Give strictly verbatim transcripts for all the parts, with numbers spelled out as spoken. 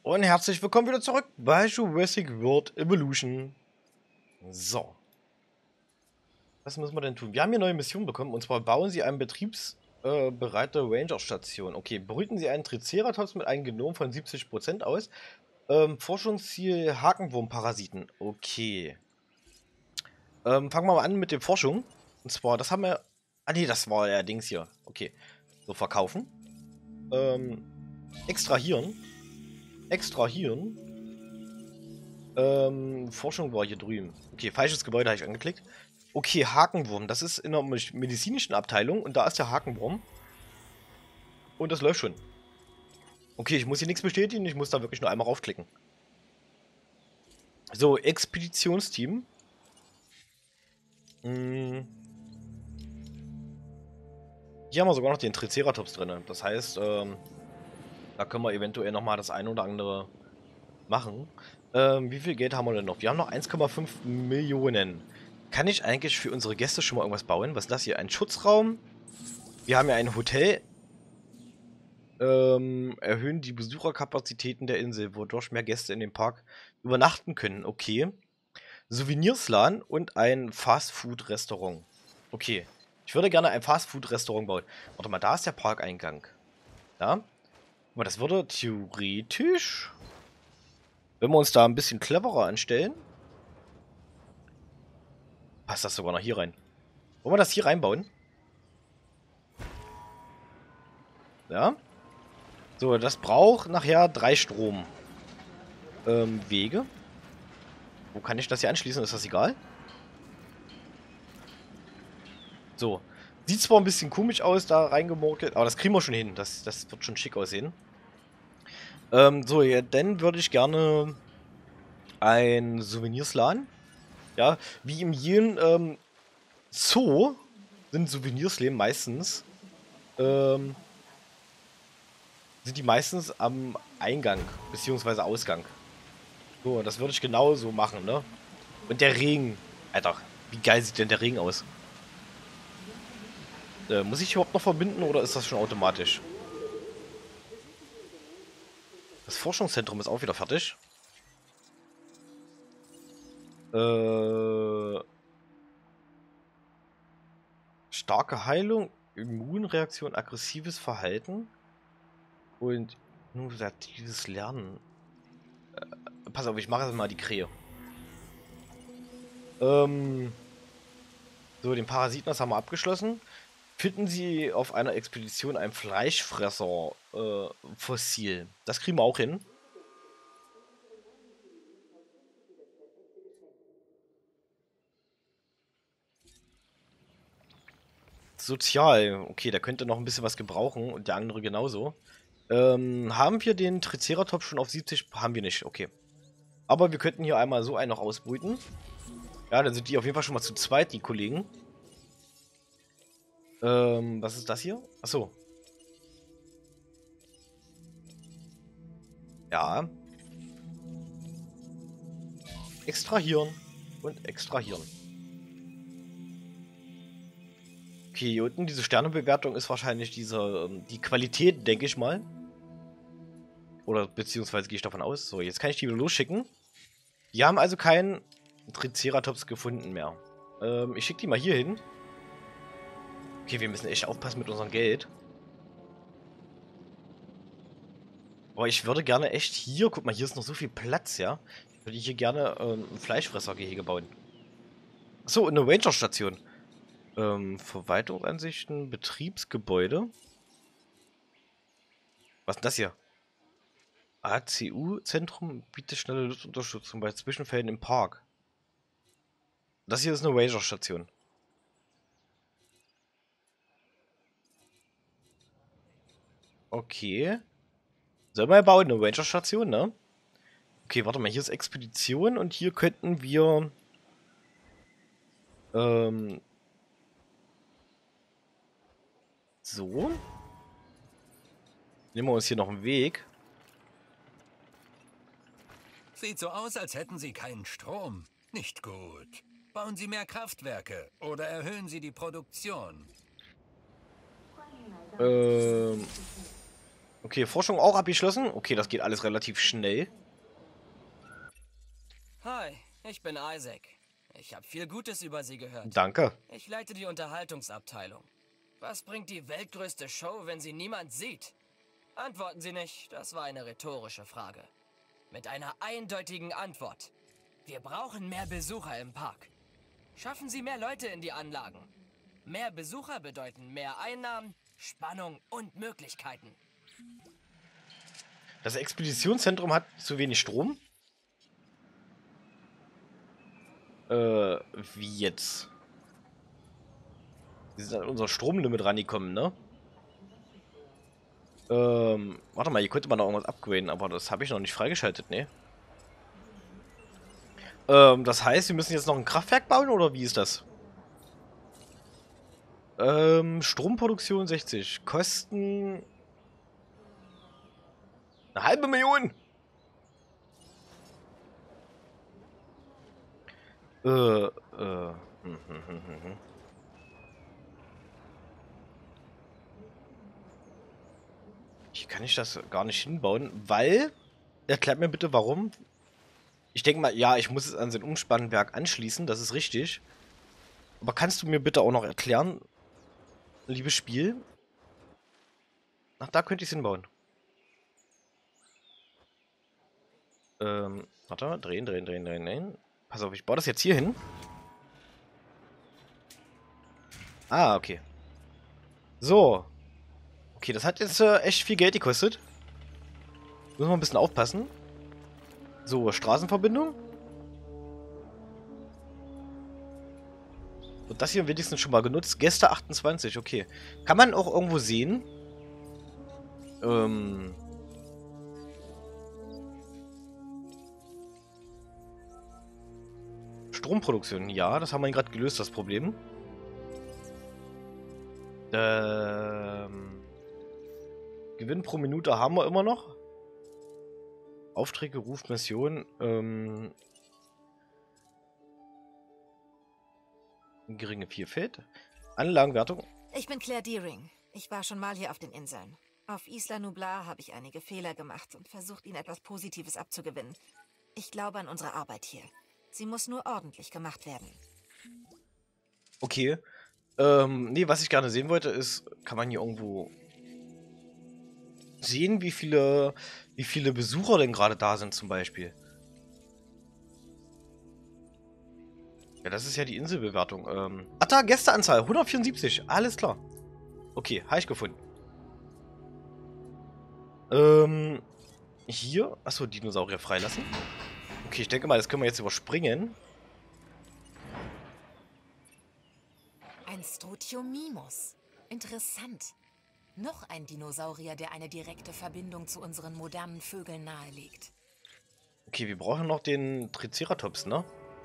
Und herzlich willkommen wieder zurück bei Jurassic World Evolution. So. Was müssen wir denn tun? Wir haben hier neue Missionen bekommen, und zwar bauen Sie eine betriebsbereite äh, Ranger-Station. Okay, brüten Sie einen Triceratops mit einem Genom von siebzig Prozent aus. Ähm, Forschungsziel Hakenwurmparasiten. Okay. Ähm, fangen wir mal an mit der Forschung. Und zwar, das haben wir... Ah nee, das war ja Dings hier. Okay. So, verkaufen. Ähm, extrahieren. Extrahieren. Ähm, Forschung war hier drüben. Okay, falsches Gebäude habe ich angeklickt. Okay, Hakenwurm. Das ist in der medizinischen Abteilung und da ist der Hakenwurm. Und das läuft schon. Okay, ich muss hier nichts bestätigen, ich muss da wirklich nur einmal raufklicken. So, Expeditionsteam. Hm. Hier haben wir sogar noch den Triceratops drin. Das heißt, ähm, da können wir eventuell nochmal das eine oder andere machen. Ähm, wie viel Geld haben wir denn noch? Wir haben noch eins Komma fünf Millionen. Kann ich eigentlich für unsere Gäste schon mal irgendwas bauen? Was ist das hier? Ein Schutzraum? Wir haben ja ein Hotel. Ähm, erhöhen die Besucherkapazitäten der Insel, wodurch mehr Gäste in dem Park übernachten können. Okay. Souvenirslan und ein Fastfood-Restaurant. Okay. Ich würde gerne ein Fastfood-Restaurant bauen. Warte mal, da ist der Parkeingang. Ja. Aber das würde theoretisch, wenn wir uns da ein bisschen cleverer anstellen, passt das sogar noch hier rein. Wollen wir das hier reinbauen? Ja. So, das braucht nachher drei Strom. Ähm, Wege. Wo kann ich das hier anschließen? Ist das egal? So. Sieht zwar ein bisschen komisch aus, da reingemorkelt, aber das kriegen wir schon hin. Das, das wird schon schick aussehen. Ähm, so, ja, dann würde ich gerne ein Souvenirslan. Ja, wie im jeden ähm, Zoo sind Souvenirsläden meistens. Ähm, sind die meistens am Eingang, beziehungsweise Ausgang. So, das würde ich genauso machen, ne? Und der Regen. Alter, wie geil sieht denn der Regen aus? Äh, muss ich überhaupt noch verbinden oder ist das schon automatisch? Das Forschungszentrum ist auch wieder fertig. Äh, starke Heilung, Immunreaktion, aggressives Verhalten und innovatives Lernen. Äh, pass auf, ich mache jetzt mal die Krähe. Ähm, so, den Parasiten, das haben wir abgeschlossen. Finden Sie auf einer Expedition ein Fleischfresser-Fossil. Äh, das kriegen wir auch hin. Sozial. Okay, der könnte noch ein bisschen was gebrauchen und der andere genauso. Ähm, haben wir den Triceratops schon auf siebzig? Haben wir nicht, okay. Aber wir könnten hier einmal so einen noch ausbrüten. Ja, dann sind die auf jeden Fall schon mal zu zweit, die Kollegen. Ähm, was ist das hier? Achso. Ja. Extrahieren. Und extrahieren. Okay, hier unten diese Sternebewertung ist wahrscheinlich diese, ähm, die Qualität, denke ich mal. Oder beziehungsweise gehe ich davon aus. So, jetzt kann ich die wieder losschicken. Die haben also keinen Triceratops gefunden mehr. Ähm, ich schicke die mal hier hin. Okay, wir müssen echt aufpassen mit unserem Geld. Aber ich würde gerne echt hier, guck mal, hier ist noch so viel Platz, ja. Ich würde hier gerne ähm, ein Fleischfressergehege bauen. Achso, eine Ranger-Station. Ähm, Verwaltungsansichten, Betriebsgebäude. Was ist denn das hier? A C U-Zentrum bietet schnelle Luftunterstützung bei Zwischenfällen im Park. Das hier ist eine Ranger-Station. Okay. Sollen wir bauen, eine Ranger-Station, ne? Okay, warte mal, hier ist Expedition und hier könnten wir ähm, so. Nehmen wir uns hier noch einen Weg. Sieht so aus, als hätten Sie keinen Strom. Nicht gut. Bauen Sie mehr Kraftwerke oder erhöhen Sie die Produktion. Ähm, Okay, Forschung auch abgeschlossen. Okay, das geht alles relativ schnell. Hi, ich bin Isaac. Ich habe viel Gutes über Sie gehört. Danke. Ich leite die Unterhaltungsabteilung. Was bringt die weltgrößte Show, wenn sie niemand sieht? Antworten Sie nicht, das war eine rhetorische Frage. Mit einer eindeutigen Antwort. Wir brauchen mehr Besucher im Park. Schaffen Sie mehr Leute in die Anlagen. Mehr Besucher bedeuten mehr Einnahmen, Spannung und Möglichkeiten. Das Expeditionszentrum hat zu wenig Strom. Äh, wie jetzt? Wir sind an unser Stromlimit rangekommen, ne? Ähm, warte mal, hier könnte man noch irgendwas upgraden, aber das habe ich noch nicht freigeschaltet, ne? Ähm, das heißt, wir müssen jetzt noch ein Kraftwerk bauen, oder wie ist das? Ähm, Stromproduktion sechzig. Kosten... Eine halbe Million! Äh, äh... Hm, hm, hm, hm, hm. Hier kann ich das gar nicht hinbauen, weil... Erklärt mir bitte, warum. Ich denke mal, ja, ich muss es an sein Umspannwerk anschließen, das ist richtig. Aber kannst du mir bitte auch noch erklären, liebes Spiel? Ach, da könnte ich es hinbauen. Ähm, warte, drehen, drehen, drehen, drehen, drehen. Pass auf, ich baue das jetzt hier hin. Ah, okay. So. Okay, das hat jetzt äh, echt viel Geld gekostet. Müssen wir ein bisschen aufpassen. So, Straßenverbindung. Und das hier wenigstens schon mal genutzt. Gäste achtundzwanzig, okay. Kann man auch irgendwo sehen? Ähm... Stromproduktion, ja, das haben wir gerade gelöst, das Problem. Ähm... Gewinn pro Minute haben wir immer noch. Aufträge, Ruf, Mission. Ähm... Geringe Vielfalt. Anlagenwertung. Ich bin Claire Deering. Ich war schon mal hier auf den Inseln. Auf Isla Nublar habe ich einige Fehler gemacht und versucht, ihnen etwas Positives abzugewinnen. Ich glaube an unsere Arbeit hier. Sie muss nur ordentlich gemacht werden. Okay. Ähm, nee, was ich gerne sehen wollte, ist, kann man hier irgendwo sehen, wie viele, wie viele Besucher denn gerade da sind, zum Beispiel? Ja, das ist ja die Inselbewertung. Ähm, ach da, Gästeanzahl, hundertvierundsiebzig. Alles klar. Okay, habe ich gefunden. Ähm, hier, achso, Dinosaurier freilassen. Okay, ich denke mal, das können wir jetzt überspringen. Ein Strutiomimus. Interessant. Noch ein Dinosaurier, der eine direkte Verbindung zu unseren modernen Vögeln nahelegt. Okay, wir brauchen noch den Triceratops, ne?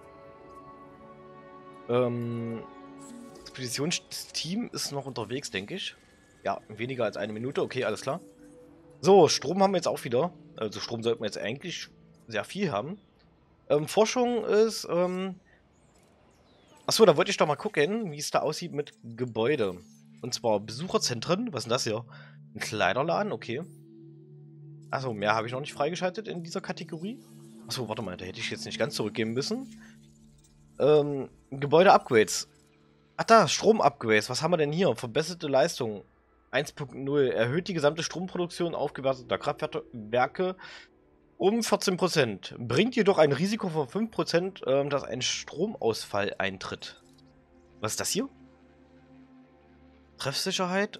Ähm, Expeditionsteam ist noch unterwegs, denke ich. Ja, weniger als eine Minute. Okay, alles klar. So, Strom haben wir jetzt auch wieder. Also Strom sollten wir jetzt eigentlich sehr viel haben. Ähm, Forschung ist, ähm... Achso, da wollte ich doch mal gucken, wie es da aussieht mit Gebäude. Und zwar Besucherzentren. Was ist denn das hier? Ein Kleiderladen, okay. Achso, mehr habe ich noch nicht freigeschaltet in dieser Kategorie. Achso, warte mal, da hätte ich jetzt nicht ganz zurückgeben müssen. Ähm, Gebäude-Upgrades. Ach da, Strom-Upgrades. Was haben wir denn hier? Verbesserte Leistung. eins Punkt null. Erhöht die gesamte Stromproduktion aufgewerteter Kraftwerke um vierzehn Prozent. Bringt jedoch ein Risiko von fünf Prozent, ähm, dass ein Stromausfall eintritt. Was ist das hier? Treffsicherheit.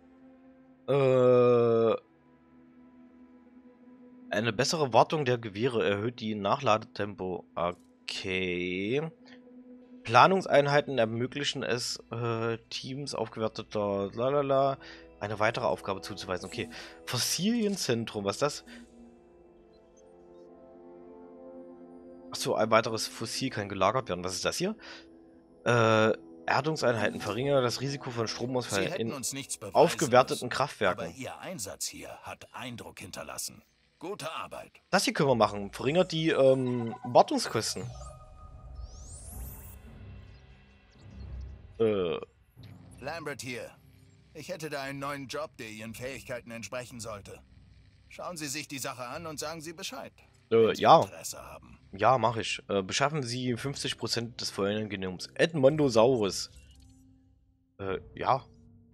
Äh, eine bessere Wartung der Gewehre erhöht die Nachladetempo. Okay. Planungseinheiten ermöglichen es, äh, Teams aufgewerteter lalala, eine weitere Aufgabe zuzuweisen. Okay. Fossilienzentrum, was ist das? Achso, ein weiteres Fossil kann gelagert werden. Was ist das hier? Äh, Erdungseinheiten verringern das Risiko von Stromausfall in aufgewerteten Kraftwerken. Aber Ihr Einsatz hier hat Eindruck hinterlassen. Gute Arbeit. Das hier können wir machen. Verringert die ähm, Wartungskosten. Äh. Lambert hier. Ich hätte da einen neuen Job, der Ihren Fähigkeiten entsprechen sollte. Schauen Sie sich die Sache an und sagen Sie Bescheid. Äh, ja. Interesse haben. Ja, mache ich. Äh, beschaffen Sie fünfzig Prozent des folgenden Genoms. Edmondosaurus. Äh, ja.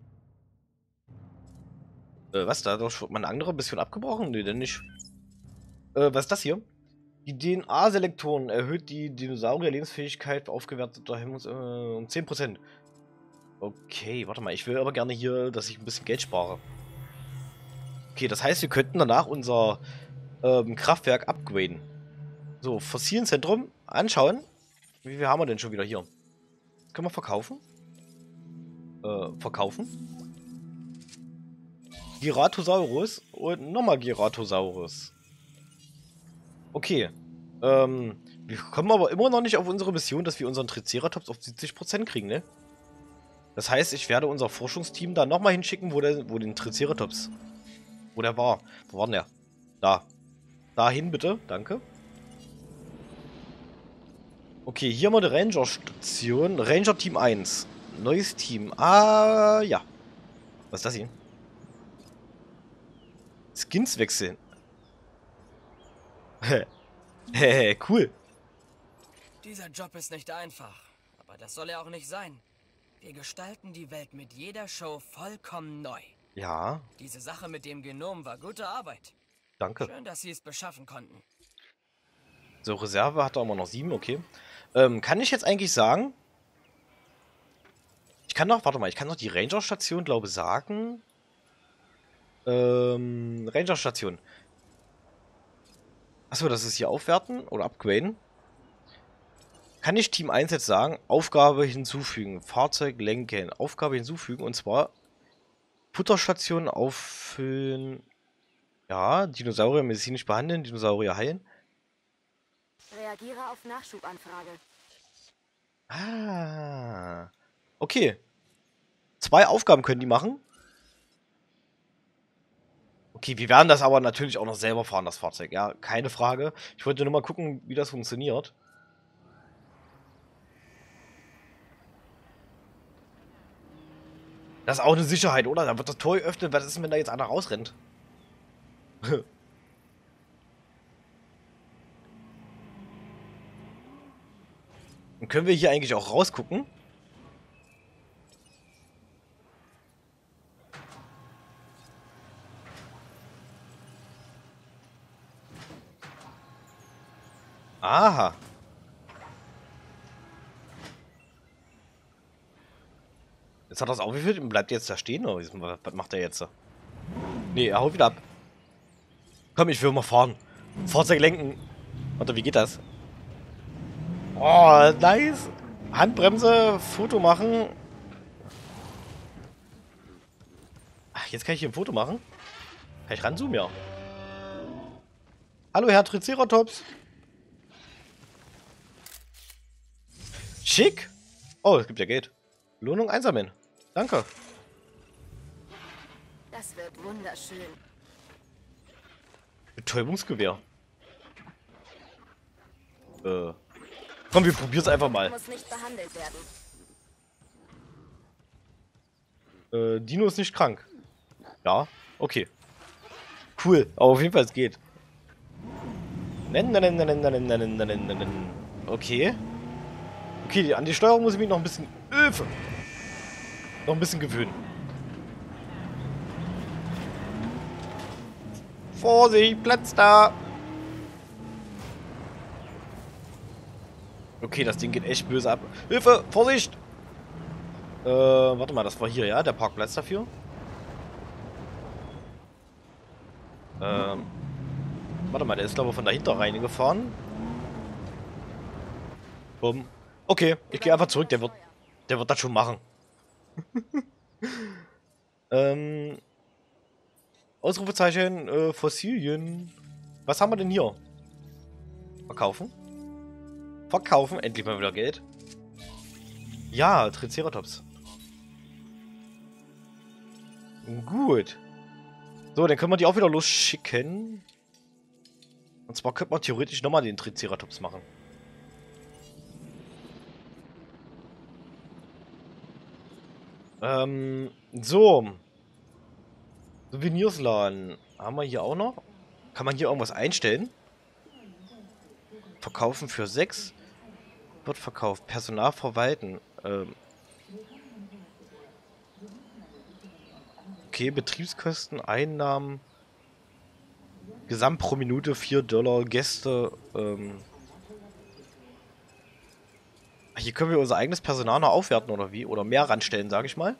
Äh, was? Da hat doch mein anderer ein bisschen abgebrochen? Nee, denn nicht. Äh, was ist das hier? Die D N A-Selektoren erhöht die Dinosaurier-Lebensfähigkeit aufgewerteter Hemmungs äh, um zehn Prozent. Okay, warte mal. Ich will aber gerne hier, dass ich ein bisschen Geld spare. Okay, das heißt, wir könnten danach unser ähm, Kraftwerk upgraden. So, Fossilenzentrum anschauen. Wie viel haben wir denn schon wieder hier? Können wir verkaufen? Äh, verkaufen? Giratosaurus und nochmal Giratosaurus. Okay. Ähm, wir kommen aber immer noch nicht auf unsere Mission, dass wir unseren Triceratops auf siebzig Prozent kriegen, ne? Das heißt, ich werde unser Forschungsteam da nochmal hinschicken, wo der, wo den Triceratops, wo der war. Wo war denn der? Da. Dahin bitte, danke. Okay, hier haben wir eine Ranger-Station. Ranger Team eins. Neues Team. Ah, ja. Was ist das hier? Skins wechseln. Hehe, cool. Dieser Job ist nicht einfach, aber das soll er auch nicht sein. Wir gestalten die Welt mit jeder Show vollkommen neu. Ja. Diese Sache mit dem Genom war gute Arbeit. Danke. Schön, dass Sie es beschaffen konnten. So, Reserve hat er immer noch sieben, okay. Ähm, kann ich jetzt eigentlich sagen? Ich kann doch, warte mal, ich kann doch die Ranger-Station, glaube ich, sagen. Ähm, Ranger-Station. Achso, das ist hier aufwerten oder upgraden. Kann ich Team eins jetzt sagen, Aufgabe hinzufügen, Fahrzeug lenken, Aufgabe hinzufügen und zwar Futterstation auffüllen, ja, Dinosaurier medizinisch behandeln, Dinosaurier heilen. Reagiere auf Nachschubanfrage. Ah, okay. Zwei Aufgaben können die machen. Okay, wir werden das aber natürlich auch noch selber fahren, das Fahrzeug, ja, keine Frage. Ich wollte nur mal gucken, wie das funktioniert. Das ist auch eine Sicherheit, oder? Da wird das Tor geöffnet, was ist, wenn da jetzt einer rausrennt? Dann können wir hier eigentlich auch rausgucken. Aha. Jetzt hat er es aufgeführt und bleibt jetzt da stehen, oder was macht er jetzt? Nee, er haut wieder ab. Komm, ich will mal fahren. Fahrzeug lenken. Oder wie geht das? Oh, nice. Handbremse, Foto machen. Ach, jetzt kann ich hier ein Foto machen. Kann ich ranzoomen, ja. Hallo, Herr Triceratops. Schick. Oh, es gibt ja Geld. Lohnung einsammeln. Danke. Das wird wunderschön. Betäubungsgewehr. Äh. Komm, wir probieren es einfach mal. Muss nicht behandelt werden. Äh, Dino ist nicht krank. Ja, okay. Cool, aber auf jeden Fall es geht. Nen, nen, nen, nen, nen, nen, nen, nen, nen. Okay. Okay, an die Steuerung muss ich mich noch ein bisschen... Hilfe! Noch ein bisschen gewöhnen. Vorsicht, Platz da! Okay, das Ding geht echt böse ab. Hilfe! Vorsicht! Äh, warte mal, das war hier, ja? Der Parkplatz dafür. Ähm. Warte mal, der ist glaube ich von dahinter reingefahren. Bumm. Okay, ich gehe einfach zurück, der wird, der wird das schon machen. ähm. Ausrufezeichen, äh, Fossilien. Was haben wir denn hier? Verkaufen? Verkaufen, endlich mal wieder Geld. Ja, Triceratops. Gut. So, dann können wir die auch wieder losschicken. Und zwar könnte man theoretisch nochmal den Triceratops machen. Ähm, so. Souvenirsladen. Haben wir hier auch noch? Kann man hier irgendwas einstellen? Verkaufen für sechs. Wird verkauft. Personal verwalten. Ähm. Okay, Betriebskosten, Einnahmen. Gesamt pro Minute vier Dollar. Gäste. Ähm. Hier können wir unser eigenes Personal noch aufwerten oder wie? Oder mehr ranstellen, sage ich mal.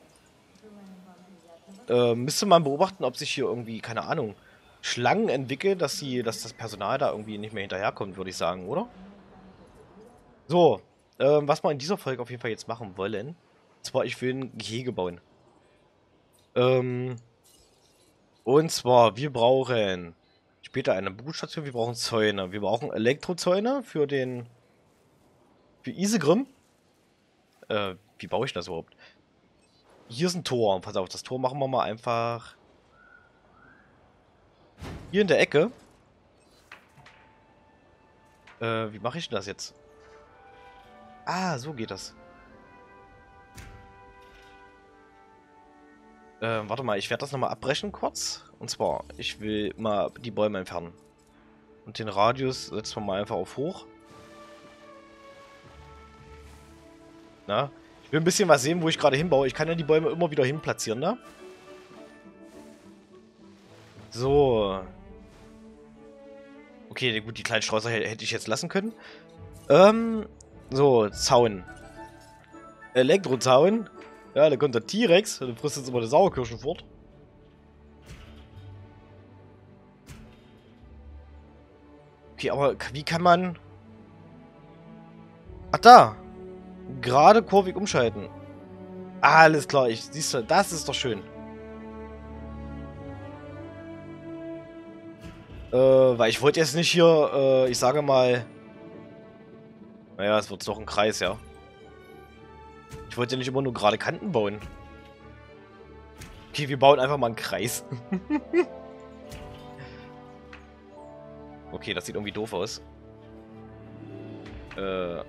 Äh, müsste man beobachten, ob sich hier irgendwie, keine Ahnung, Schlangen entwickeln, dass sie, dass das Personal da irgendwie nicht mehr hinterherkommt, würde ich sagen, oder? So, ähm, was wir in dieser Folge auf jeden Fall jetzt machen wollen. Und zwar, ich will ein Gehege bauen. Ähm, und zwar, wir brauchen später eine Brutstation, wir brauchen Zäune. Wir brauchen Elektrozäune für den, für Isegrim. Äh, wie baue ich das überhaupt? Hier ist ein Tor. Pass auf, das Tor machen wir mal einfach hier in der Ecke. Äh, wie mache ich denn das jetzt? Ah, so geht das. Äh, warte mal, ich werde das nochmal abbrechen kurz. Und zwar, ich will mal die Bäume entfernen. Und den Radius setzen wir mal einfach auf hoch. Na? Ich will ein bisschen was sehen, wo ich gerade hinbaue. Ich kann ja die Bäume immer wieder hin platzieren, ne? So. Okay, gut, die kleinen Sträußer hätte ich jetzt lassen können. Ähm, so, Zaun. Elektrozaun. Ja, da kommt der T-Rex. Der frisst jetzt immer die Sauerkirschen fort. Okay, aber wie kann man... Ach, da. Gerade kurvig umschalten. Alles klar, ich siehst du, das ist doch schön. Äh, weil ich wollte jetzt nicht hier, äh, ich sage mal... Naja, es wird doch ein Kreis, ja. Ich wollte ja nicht immer nur gerade Kanten bauen. Okay, wir bauen einfach mal einen Kreis. Okay, das sieht irgendwie doof aus. Äh...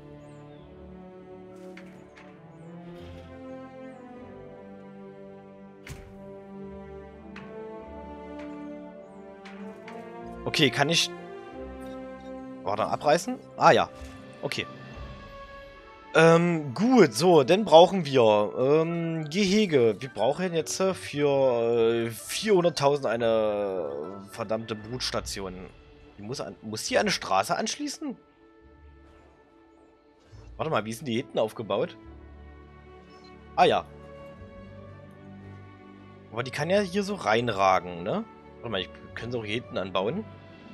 Okay, kann ich... Warte, abreißen? Ah ja, okay. Ähm, gut, so, dann brauchen wir ähm, Gehege. Wir brauchen jetzt äh, für äh, vierhunderttausend eine verdammte Brutstation. Die muss, an, muss die an eine Straße anschließen? Warte mal, wie sind die hinten aufgebaut? Ah ja. Aber die kann ja hier so reinragen, ne? Warte mal, ich kann sie auch hier hinten anbauen.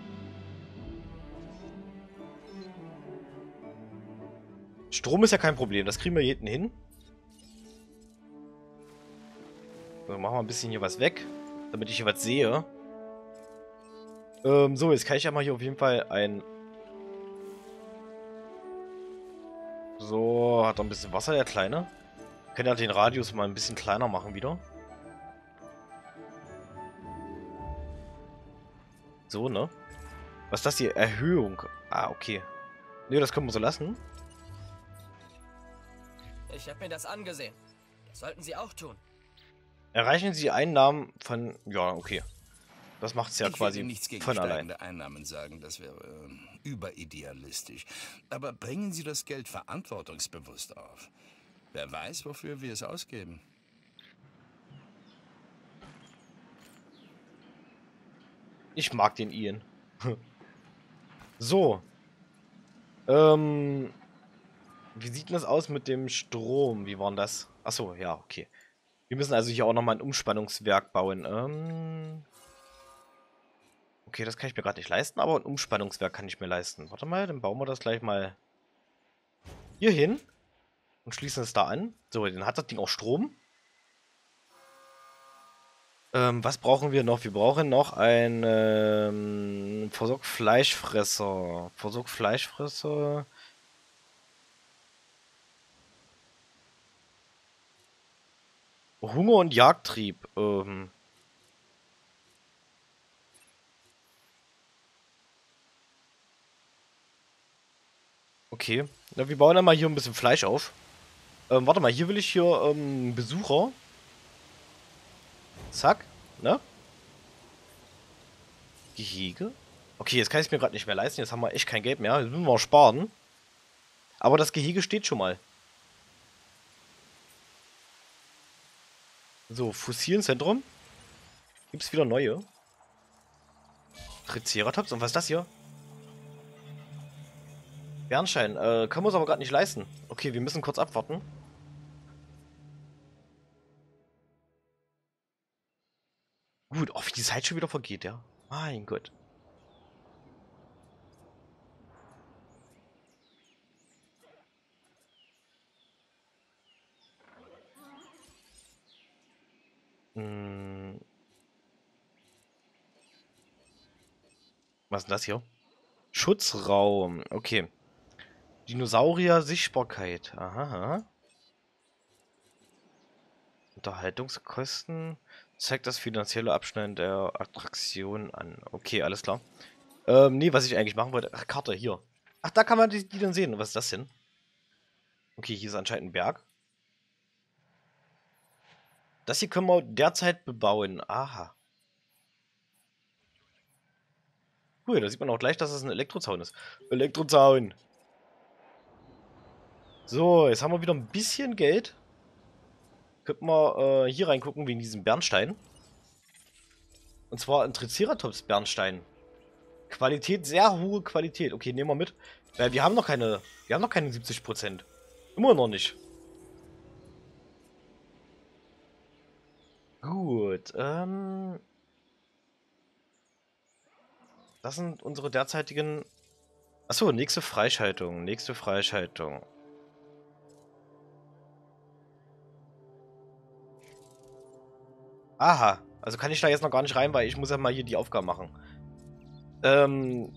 Strom ist ja kein Problem, das kriegen wir hier hinten hin. So, machen wir ein bisschen hier was weg, damit ich hier was sehe. Ähm, so, jetzt kann ich ja mal hier auf jeden Fall ein... So, hat er ein bisschen Wasser, der Kleine. Ich kann ja den Radius mal ein bisschen kleiner machen wieder. So, ne? Was ist das hier? Erhöhung. Ah, okay. Ne, das können wir so lassen. Ich habe mir das angesehen. Das sollten Sie auch tun. Erreichen Sie Einnahmen von... Ja, okay. Das macht es ja ich quasi will nichts gegen von allein. steigende Einnahmen sagen, das wäre äh, überidealistisch. Aber bringen Sie das Geld verantwortungsbewusst auf. Wer weiß, wofür wir es ausgeben. Ich mag den Ian. So. Ähm... Wie sieht denn das aus mit dem Strom? Wie war denn das? Achso, ja, okay. Wir müssen also hier auch nochmal ein Umspannungswerk bauen. Ähm okay, das kann ich mir gerade nicht leisten, aber ein Umspannungswerk kann ich mir leisten. Warte mal, dann bauen wir das gleich mal hier hin und schließen es da an. So, dann hat das Ding auch Strom. Ähm, was brauchen wir noch? Wir brauchen noch ein ähm, Versorg Fleischfresser. Versorg Fleischfresser. Hunger und Jagdtrieb. Ähm. Okay. Na, wir bauen dann mal hier ein bisschen Fleisch auf. Ähm, warte mal, hier will ich hier ähm, Besucher. Zack. Ne? Gehege? Okay, jetzt kann ich es mir gerade nicht mehr leisten. Jetzt haben wir echt kein Geld mehr. Jetzt müssen wir auch sparen. Aber das Gehege steht schon mal. So, Fossilenzentrum. Gibt es wieder neue? Triceratops. Und was ist das hier? Bernstein. Äh, können wir uns aber gerade nicht leisten. Okay, wir müssen kurz abwarten. Gut, oh, wie die Zeit schon wieder vergeht, ja. Mein Gott. Hm. Was ist denn das hier? Schutzraum. Okay. Dinosaurier-Sichtbarkeit. Aha, aha. Unterhaltungskosten. Zeigt das finanzielle Abschneiden der Attraktion an. Okay, alles klar. Ähm, nee, was ich eigentlich machen wollte. Ach, Karte, hier. Ach, da kann man die, die dann sehen. Was ist das denn? Okay, hier ist anscheinend ein Berg. Das hier können wir derzeit bebauen. Aha. Cool, da sieht man auch gleich, dass es ein Elektrozaun ist. Elektrozaun. So, jetzt haben wir wieder ein bisschen Geld. Könnten wir äh, hier reingucken wegen diesem Bernstein. Und zwar ein Triceratops-Bernstein. Qualität, sehr hohe Qualität. Okay, nehmen wir mit. Weil wir haben noch keine, wir haben noch keine siebzig Prozent. Immer noch nicht. Gut, ähm... das sind unsere derzeitigen... Achso, nächste Freischaltung. Nächste Freischaltung. Aha. Also kann ich da jetzt noch gar nicht rein, weil ich muss ja mal hier die Aufgaben machen. Ähm...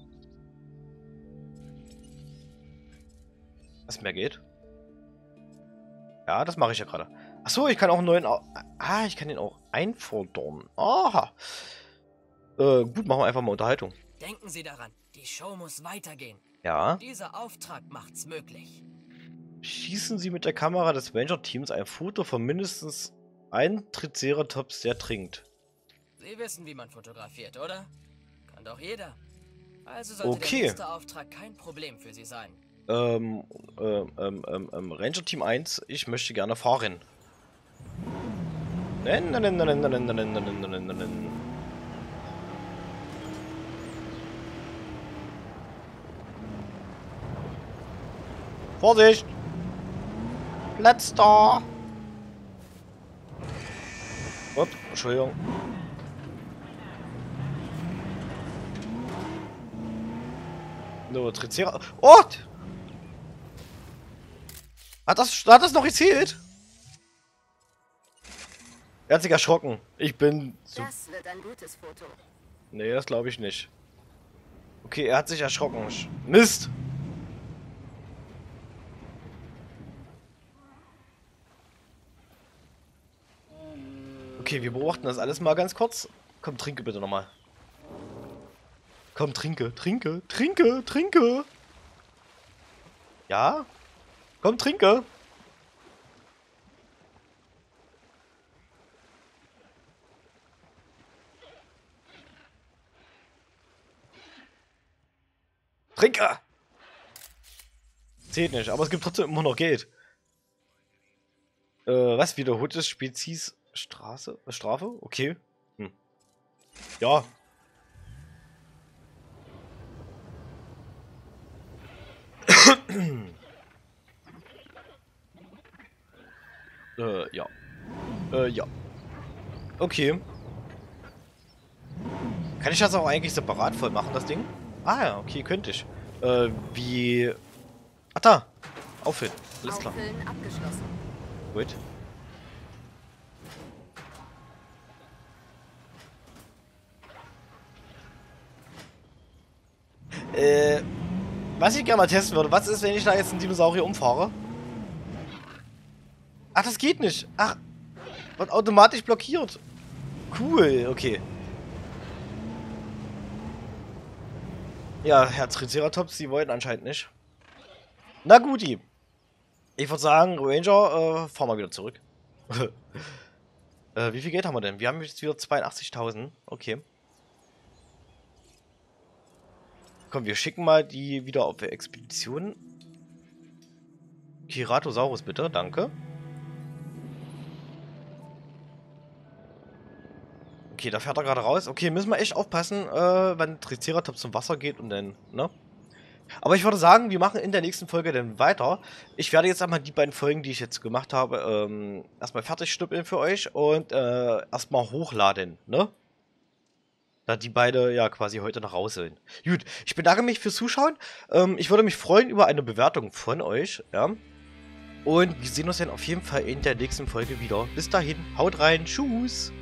Was mehr geht? Ja, das mache ich ja gerade. Achso, ich kann auch einen neuen... Au ah, ich kann den auch einfordern. Aha. Äh, gut, machen wir einfach mal Unterhaltung. Denken Sie daran, die Show muss weitergehen. Ja. Dieser Auftrag macht's möglich. Schießen Sie mit der Kamera des Ranger-Teams ein Foto von mindestens einem Triceratops, der trinkt. Sie wissen, wie man fotografiert, oder? Kann doch jeder. Also sollte Okay. der nächste Auftrag kein Problem für Sie sein. Ähm, ähm, ähm, ähm, ähm, Ranger-Team eins, ich möchte gerne fahren. Nein, nein, nein, nein, nein, nein, nein, nein, nein, nein, nein. Vorsicht! Platz da! Upp, Entschuldigung. No, Tricera... Oh! Hat das, hat das noch gezählt? Er hat sich erschrocken. Ich bin... So Das wird ein gutes Foto. nee, das glaube ich nicht. Okay, er hat sich erschrocken. Mist! Okay, wir beobachten das alles mal ganz kurz. Komm, trinke bitte nochmal. Komm, trinke, trinke, trinke, trinke. Ja? Komm, trinke. Trinke! Zählt nicht, aber es gibt trotzdem immer noch Geld. Äh, was? Wiederholtes Spezies Straße? Strafe? Okay. Hm. Ja. äh, ja. Äh, ja. Okay. Kann ich das auch eigentlich separat voll machen, das Ding? Ah ja, okay, könnte ich. Äh, wie... Ach da! Auffüllen. Alles klar. Auffüllen abgeschlossen. Gut. Äh, was ich gerne mal testen würde, was ist, wenn ich da jetzt einen Dinosaurier umfahre? Ach, das geht nicht. Ach, wird automatisch blockiert. Cool, okay. Ja, Herr Triceratops, Sie wollten anscheinend nicht. Na guti. Ich würde sagen, Ranger, äh, fahren wir wieder zurück. äh, wie viel Geld haben wir denn? Wir haben jetzt wieder zweiundachtzigtausend. Okay. Komm, wir schicken mal die wieder auf Expedition. Keratosaurus bitte, danke. Okay, da fährt er gerade raus. Okay, müssen wir echt aufpassen, äh, wenn Triceratops zum Wasser geht und dann, ne? Aber ich würde sagen, wir machen in der nächsten Folge dann weiter. Ich werde jetzt einmal die beiden Folgen, die ich jetzt gemacht habe, ähm, erstmal fertig stüppeln für euch und äh, erstmal hochladen, ne? Da die beide ja quasi heute nach Hause sind. Gut, ich bedanke mich fürs Zuschauen. Ähm, ich würde mich freuen über eine Bewertung von euch, ja? Und wir sehen uns dann auf jeden Fall in der nächsten Folge wieder. Bis dahin, haut rein, tschüss!